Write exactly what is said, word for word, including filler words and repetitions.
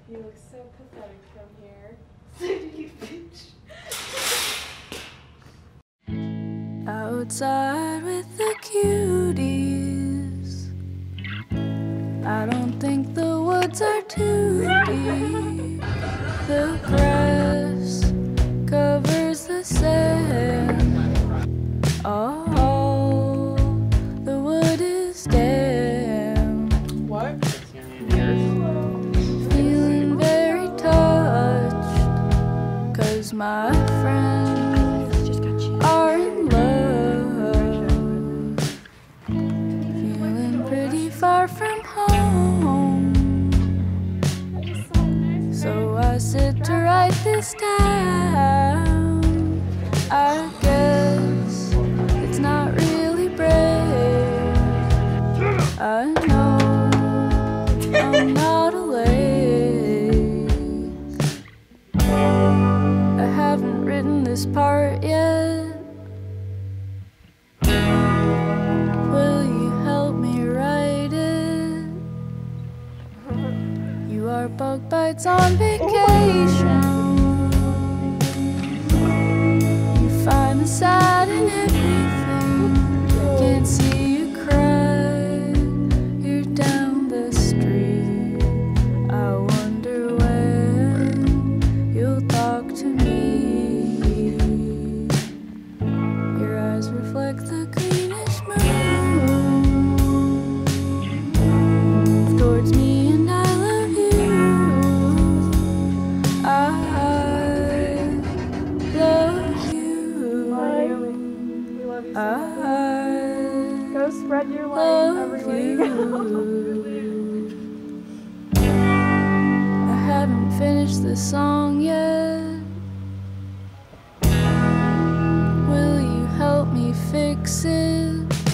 You look so pathetic from here. You bitch. Outside with the cuties, I don't think the woods are too deep. The grass covers the sand. Oh, the wood is damp. What? Feeling very touched, 'cause my friends are in love. Feeling pretty far from home, so I sit to write this down. I guess it's not really brave. I know I'm not awake. I haven't written this part yet. Will you help me write it? You are bug bites on vacation. You find the sad in everything. Can't see you cry. You're down the street. I wonder when you'll talk to me. Your eyes reflect the greenish moon. Move towards me and I love you. I love you. We love you so I much. Go spread your light love everywhere you go. you. I haven't finished this song yet. Will you help me fix it?